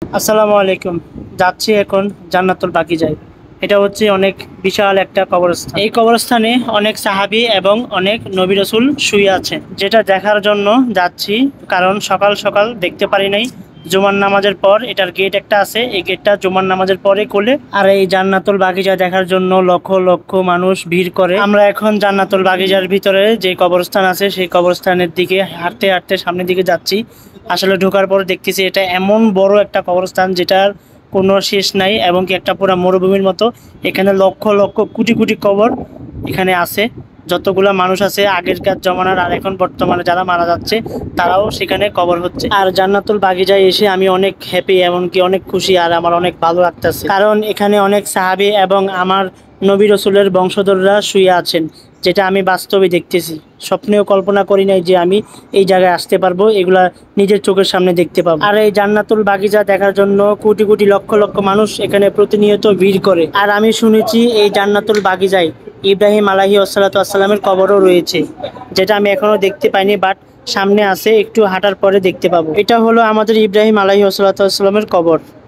আসসালামু আলাইকুম। যাচ্ছি এখন জান্নাতুল বাকিজায়। এটা হচ্ছে অনেক বিশাল একটা কবরস্থান। এই কবরস্থানে অনেক সাহাবী এবং অনেক নবী রাসূল শুয়ে আছেন, যেটা দেখার জন্য যাচ্ছি। কারণ সকাল সকাল দেখতে পারি নাই। জুমার নামাজের পর এটার গেট একটা আছে, এই গেটটা জুমার নামাজের পরে খুলে। আর এই জান্নাতুল বাগিচা দেখার জন্য লক্ষ লক্ষ মানুষ ভিড় করে। আমরা এখন জান্নাতুল বাগিচার ভিতরে যে কবরস্থান আছে সেই কবরস্থানের দিকে হাঁটতে হাঁটতে সামনের দিকে যাচ্ছি। আসলে ঢোকার পর দেখতেছি এটা এমন বড় একটা কবরস্থান যেটার কোনো শেষ নাই, এবং কি একটা পুরো মরুভূমির মতো। এখানে লক্ষ লক্ষ কোটি কোটি কবর এখানে আছে। যতগুলা মানুষ আছে আগেরকার জমানার আর এখন বর্তমানে যারা মারা যাচ্ছে তারাও সেখানে কবর হচ্ছে। আর জান্নাতুল বাগিচায় এসে আমি অনেক হ্যাপি, এমনকি অনেক খুশি, আর আমার অনেক ভালো লাগতেছে। কারণ এখানে অনেক সাহাবী এবং আমার নবী রসুলের বংশধররা শুয়ে আছেন, যেটা আমি বাস্তবে দেখতেছি। স্বপ্নেও কল্পনা করি নাই যে আমি এই জায়গায় আসতে পারবো, এগুলা নিজের চোখের সামনে দেখতে পাবো। আর এই জান্নাতুল বাগিচা দেখার জন্য কোটি কোটি লক্ষ লক্ষ মানুষ এখানে প্রতিনিয়ত ভিড় করে। আর আমি শুনেছি এই জান্নাতুল বাগিচায় ইব্রাহিম আলাইহিস সালামের কবরও রয়েছে, যেটা আমি এখনো দেখতে পাইনি, বাট সামনে আছে, একটু হাঁটার পরে দেখতে পাবো। এটা হলো আমাদের ইব্রাহিম আলাইহিস সালামের কবর।